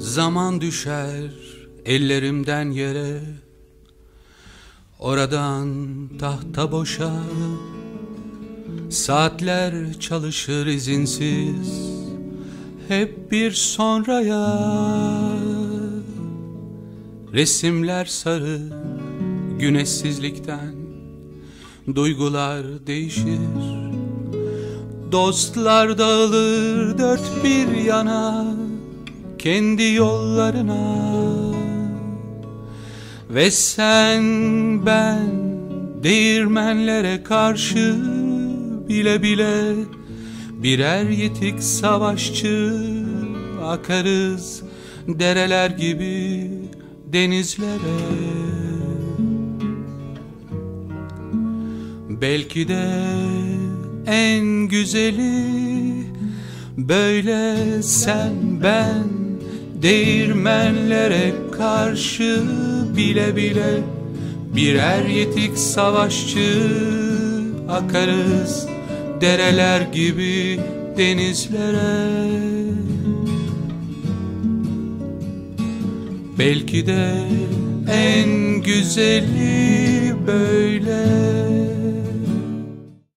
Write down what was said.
Zaman düşer ellerimden yere, oradan tahta boşa. Saatler çalışır izinsiz, hep bir sonraya. Resimler sarı güneşsizlikten, duygular değişir. Dostlar dağılır dört bir yana, kendi yollarına. Ve sen ben değirmenlere karşı bile bile birer yitik savaşçı, akarız dereler gibi denizlere. Belki de en güzeli böyle sen ben değirmenlere karşı bile bile birer yitik savaşçı, akarız dereler gibi denizlere. Belki de en güzeli böyle.